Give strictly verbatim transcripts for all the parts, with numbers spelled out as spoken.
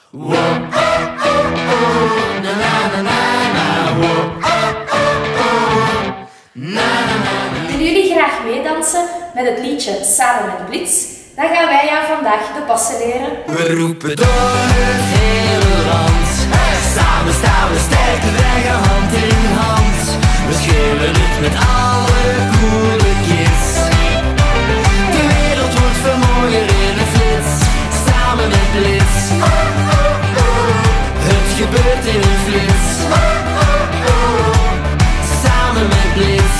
Wow, oh, oh, oh, na na na na na. Wow, oh, oh, oh, na na na na. Willen jullie graag meedansen met het liedje Samen met Blitz? Dan gaan wij jou vandaag de passen leren. We roepen door het hele land. Samen staan we sterk, wij gaan hand in hand. We schreeuwen het met alle coole kids. De wereld wordt veel mooier in een flits. Samen met Blitz. Het gebeurt in een flits. Samen met Blitz.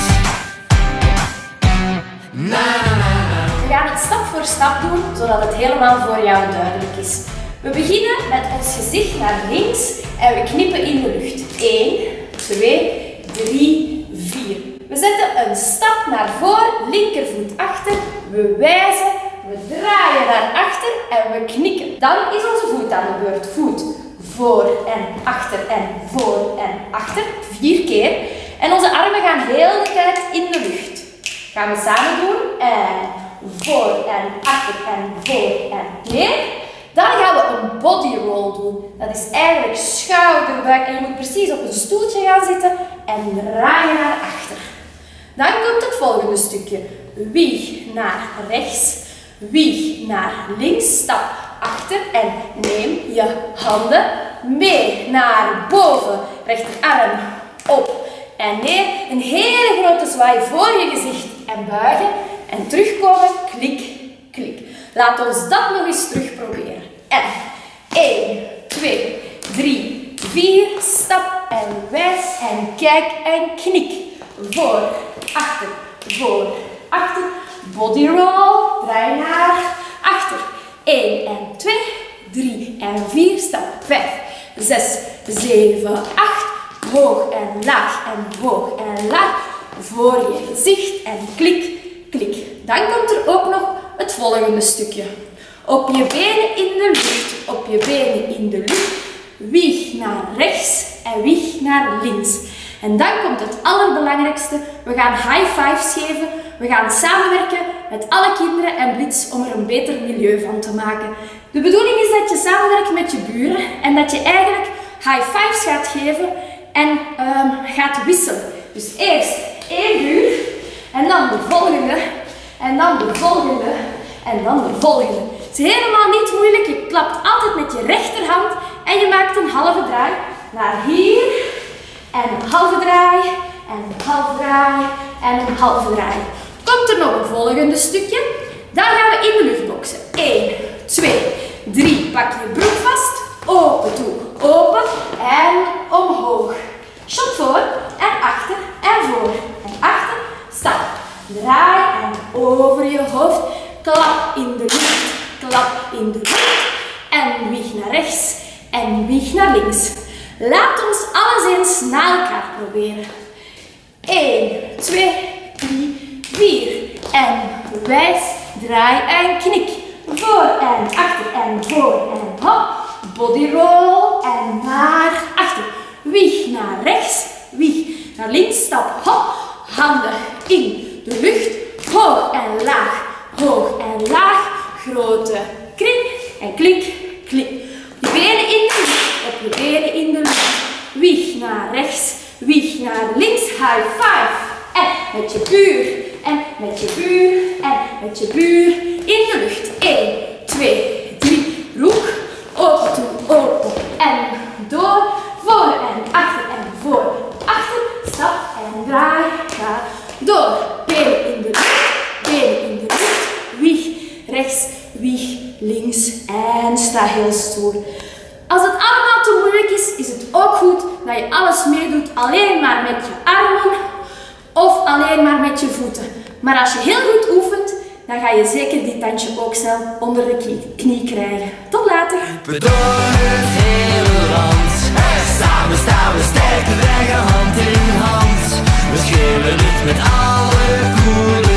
Na na na na. We gaan het stap voor stap doen, zodat het helemaal voor jou duidelijk is. We beginnen met ons gezicht naar links en we knippen in de lucht. één, twee, drie, vier. We zetten een stap naar voren, linkervoet achter, we wijzen, we draaien naar achter en we knikken. Dan is onze voet aan de beurt. Voet voor en achter en voor en achter. Vier keer. En onze armen gaan heel de tijd in de lucht. Gaan we samen doen. En voor en achter en voor en neer. Dan gaan we een body roll doen. Dat is eigenlijk schouderbuik en je moet precies op een stoeltje gaan zitten en draaien naar achter. Dan komt het volgende stukje. Wieg naar rechts, wieg naar links, stap achter en neem je handen mee naar boven. Rechterarm op en neer. Een hele grote zwaai voor je gezicht en buigen en terugkomen, klik, klik. Laat ons dat nog eens terug proberen. En één, twee, drie, vier, stap en wijs en kijk en knik. Voor, achter, voor, achter. Body roll, draai naar achter. één en twee, drie en vier, stap. vijf, zes, zeven, acht. Hoog en laag en hoog en laag. Voor je gezicht en klik, klik. Dan komt er ook nog het volgende stukje. Op je benen in de lucht, op je benen in de lucht. Wieg naar rechts en wieg naar links. En dan komt het allerbelangrijkste. We gaan high fives geven. We gaan samenwerken met alle kinderen en Blitz om er een beter milieu van te maken. De bedoeling is dat je samenwerkt met je buren en dat je eigenlijk high fives gaat geven en um, gaat wisselen. Dus eerst één buur en dan de volgende en dan de volgende en dan de volgende. Het is helemaal niet moeilijk. Je klapt altijd met je rechterhand en je maakt een halve draai naar hier. En een halve draai, en een halve draai, en een halve draai. Komt er nog een volgende stukje. Dan gaan we in de lucht boksen. één, twee, drie. Pak je broek vast. Open toe, open en omhoog. Shot voor en achter en voor. En achter, stap. Draai en over je hoofd. Klap in de lucht, klap in de lucht. En wieg naar rechts en wieg naar links. Laat ons alles eens na elkaar proberen. één, twee, drie, vier. En wijs, draai en knik. Voor en achter en voor en hop. Body roll en naar achter. Wieg naar rechts, wieg naar links, stap, hop. Handen in de lucht. Hoog en laag, hoog en laag. Grote kring en klik, klik. Je benen in de lucht, op je benen in de lucht. Wieg naar rechts, wieg naar links, high five. En met je buur, en met je buur, en met je buur in de lucht. één, twee, drie, roek, open toe, open en door. Voor en achter en voor, achter, stap en draai, ga door. Benen in de lucht, benen in de lucht, wieg rechts, wieg links en sta heel stoer. Als het allemaal te moeilijk is, is het ook goed dat je alles meedoet alleen maar met je armen of alleen maar met je voeten. Maar als je heel goed oefent, dan ga je zeker die tandje ook snel onder de knie, knie krijgen. Tot later! We door het hele land. Samen staan we sterk, wij gaan hand in hand. We schreeuwen het met alle coole